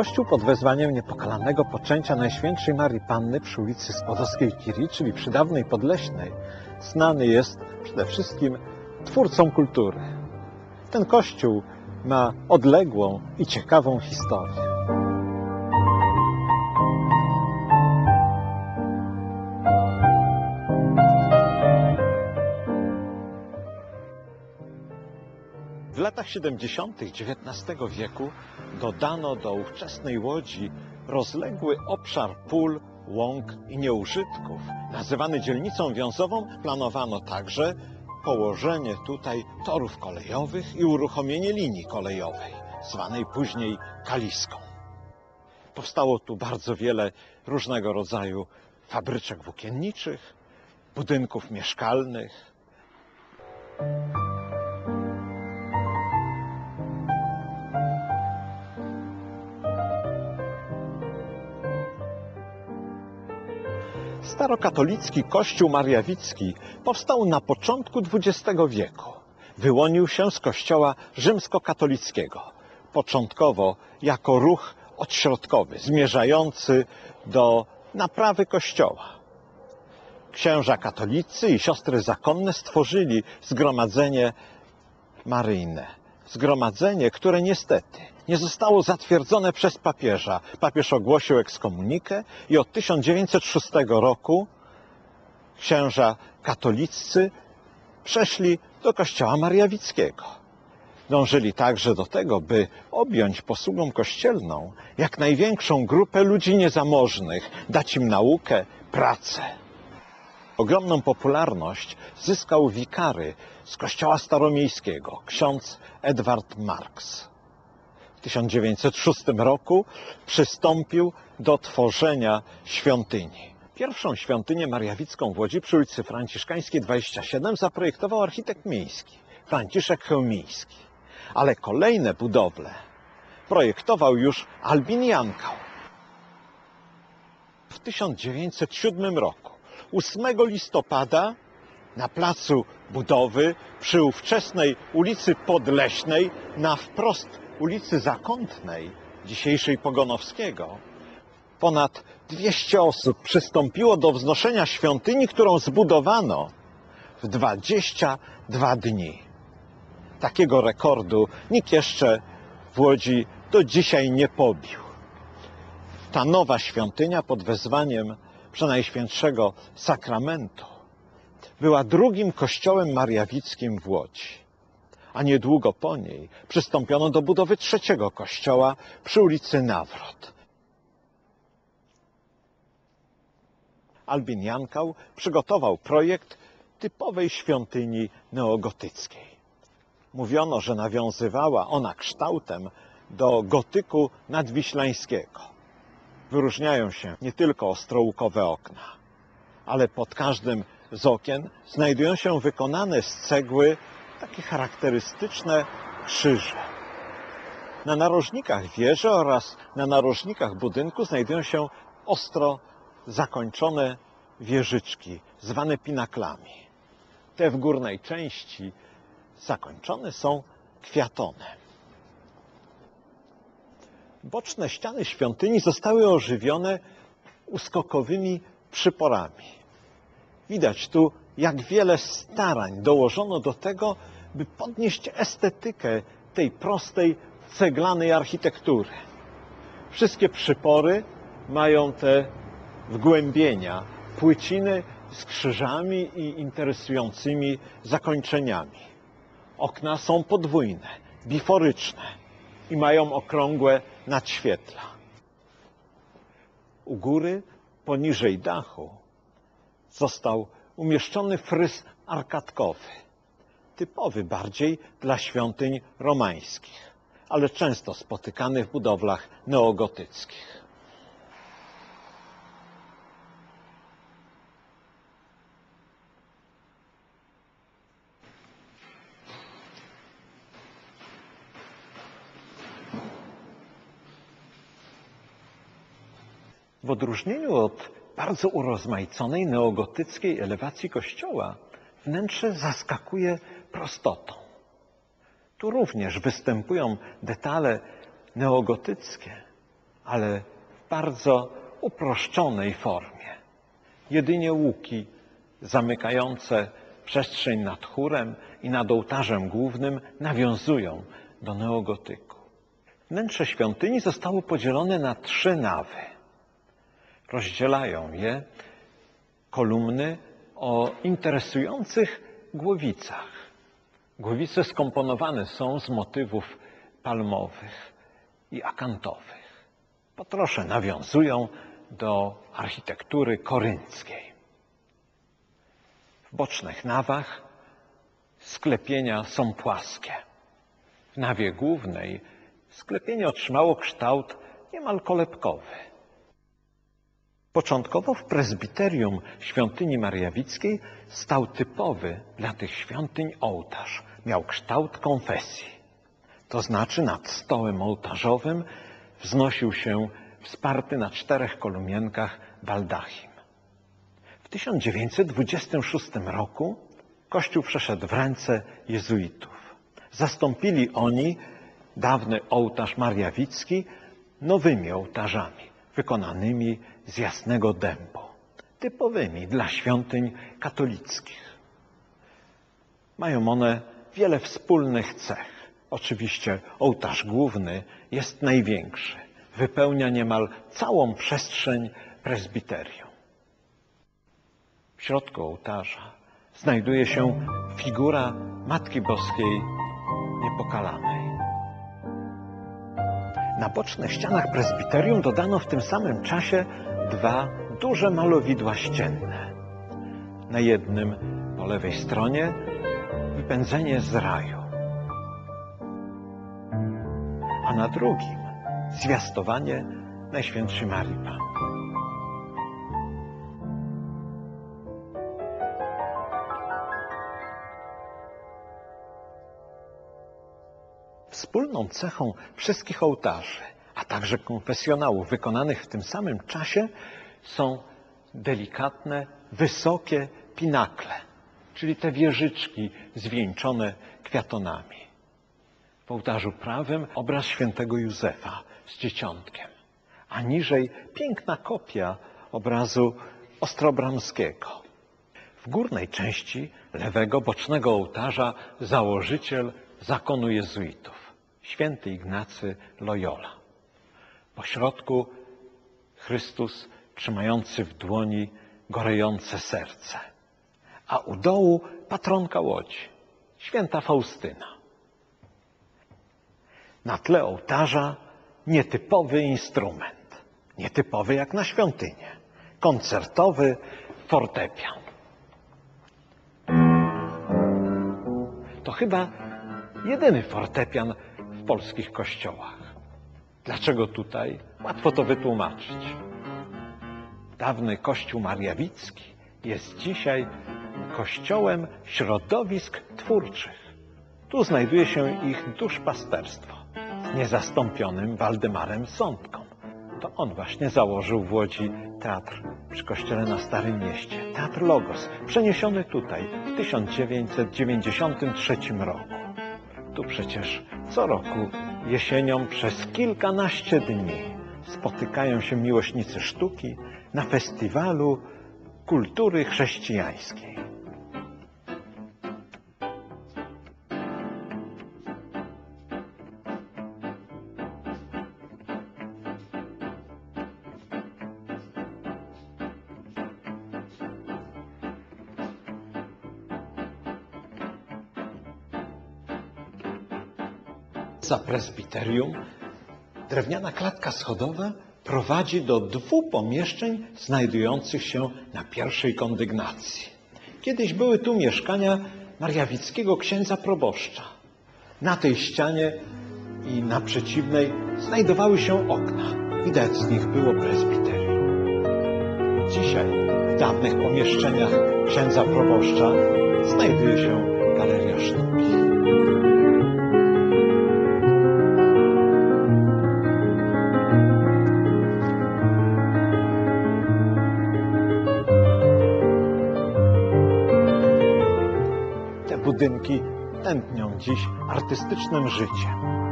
Kościół pod wezwaniem Niepokalanego Poczęcia Najświętszej Marii Panny przy ulicy Skłodowskiej Curie, czyli przy dawnej Podleśnej, znany jest przede wszystkim twórcą kultury. Ten kościół ma odległą i ciekawą historię. W latach 70. XIX wieku dodano do ówczesnej Łodzi rozległy obszar pól, łąk i nieużytków. Nazywany dzielnicą wiązową, planowano także położenie tutaj torów kolejowych i uruchomienie linii kolejowej, zwanej później Kaliską. Powstało tu bardzo wiele różnego rodzaju fabryczek włókienniczych, budynków mieszkalnych. Starokatolicki kościół mariawicki powstał na początku XX wieku. Wyłonił się z kościoła rzymskokatolickiego, początkowo jako ruch odśrodkowy, zmierzający do naprawy kościoła. Księża katolicy i siostry zakonne stworzyli zgromadzenie maryjne. Zgromadzenie, które niestety nie zostało zatwierdzone przez papieża. Papież ogłosił ekskomunikę i od 1906 roku księża katoliccy przeszli do kościoła mariawickiego. Dążyli także do tego, by objąć posługą kościelną jak największą grupę ludzi niezamożnych, dać im naukę, pracę. Ogromną popularność zyskał wikary z kościoła staromiejskiego, ksiądz Edward Marks. W 1906 roku przystąpił do tworzenia świątyni. Pierwszą świątynię mariawicką w Łodzi przy ulicy Franciszkańskiej 27 zaprojektował architekt miejski, Franciszek Chełmiński. Ale kolejne budowle projektował już Albin Jankał. W 1907 roku, 8 listopada, na placu budowy przy ówczesnej ulicy Podleśnej, na wprost ulicy Zakątnej, dzisiejszej Pogonowskiego, ponad 200 osób przystąpiło do wznoszenia świątyni, którą zbudowano w 22 dni. Takiego rekordu nikt jeszcze w Łodzi do dzisiaj nie pobił. Ta nowa świątynia pod wezwaniem Przenajświętszego Sakramentu była drugim kościołem mariawickim w Łodzi, a niedługo po niej przystąpiono do budowy trzeciego kościoła przy ulicy Nawrot. Albin Jankał przygotował projekt typowej świątyni neogotyckiej. Mówiono, że nawiązywała ona kształtem do gotyku nadwiślańskiego. Wyróżniają się nie tylko ostrołukowe okna, ale pod każdym z okien znajdują się wykonane z cegły takie charakterystyczne krzyże. Na narożnikach wieży oraz na narożnikach budynku znajdują się ostro zakończone wieżyczki, zwane pinaklami. Te w górnej części zakończone są kwiatonem. Boczne ściany świątyni zostały ożywione uskokowymi przyporami. Widać tu, jak wiele starań dołożono do tego, by podnieść estetykę tej prostej, ceglanej architektury. Wszystkie przypory mają te wgłębienia, płyciny z krzyżami i interesującymi zakończeniami. Okna są podwójne, biforyczne i mają okrągłe nadświetla. U góry, poniżej dachu, został umieszczony fryz arkadkowy, typowy bardziej dla świątyń romańskich, ale często spotykany w budowlach neogotyckich. W odróżnieniu od bardzo urozmaiconej neogotyckiej elewacji kościoła, wnętrze zaskakuje prostotą. Tu również występują detale neogotyckie, ale w bardzo uproszczonej formie. Jedynie łuki zamykające przestrzeń nad chórem i nad ołtarzem głównym nawiązują do neogotyku. Wnętrze świątyni zostało podzielone na 3 nawy. Rozdzielają je kolumny o interesujących głowicach. Głowice skomponowane są z motywów palmowych i akantowych. Po trosze nawiązują do architektury korynckiej. W bocznych nawach sklepienia są płaskie. W nawie głównej sklepienie otrzymało kształt niemal kolebkowy. Początkowo w prezbiterium świątyni Mariawickiej stał typowy dla tych świątyń ołtarz. Miał kształt konfesji. To znaczy nad stołem ołtarzowym wznosił się wsparty na 4 kolumienkach baldachim. W 1926 roku Kościół przeszedł w ręce jezuitów. Zastąpili oni dawny ołtarz mariawicki nowymi ołtarzami, wykonanymi z jasnego dębu, typowymi dla świątyń katolickich. Mają one wiele wspólnych cech. Oczywiście ołtarz główny jest największy. Wypełnia niemal całą przestrzeń prezbiterium. W środku ołtarza znajduje się figura Matki Boskiej Niepokalanej. Na bocznych ścianach prezbiterium dodano w tym samym czasie 2 duże malowidła ścienne. Na jednym, po lewej stronie, wypędzenie z raju, a na drugim zwiastowanie Najświętszej Marii Panny. Wspólną cechą wszystkich ołtarzy, a także konfesjonałów wykonanych w tym samym czasie są delikatne, wysokie pinakle, czyli te wieżyczki zwieńczone kwiatonami. W ołtarzu prawym obraz świętego Józefa z dzieciątkiem, a niżej piękna kopia obrazu Ostrobramskiego. W górnej części lewego bocznego ołtarza założyciel zakonu jezuitów, święty Ignacy Loyola. Po środku Chrystus trzymający w dłoni gorejące serce, a u dołu patronka Łodzi, święta Faustyna. Na tle ołtarza nietypowy instrument, nietypowy jak na świątynię, koncertowy fortepian. To chyba jedyny fortepian w polskich kościołach. Dlaczego tutaj? Łatwo to wytłumaczyć. Dawny kościół mariawicki jest dzisiaj kościołem środowisk twórczych. Tu znajduje się ich duszpasterstwo z niezastąpionym Waldemarem Sądką. To on właśnie założył w Łodzi teatr przy kościele na Starym Mieście. Teatr Logos, przeniesiony tutaj w 1993 roku. Tu przecież co roku jesienią przez kilkanaście dni spotykają się miłośnicy sztuki na festiwalu kultury chrześcijańskiej. Za prezbiterium drewniana klatka schodowa prowadzi do 2 pomieszczeń znajdujących się na pierwszej kondygnacji. Kiedyś były tu mieszkania mariawickiego księdza proboszcza. Na tej ścianie i na przeciwnej znajdowały się okna. Widać z nich było prezbiterium. Dzisiaj w dawnych pomieszczeniach księdza proboszcza znajduje się galeria sztuki. Budynki tętnią dziś artystycznym życiem.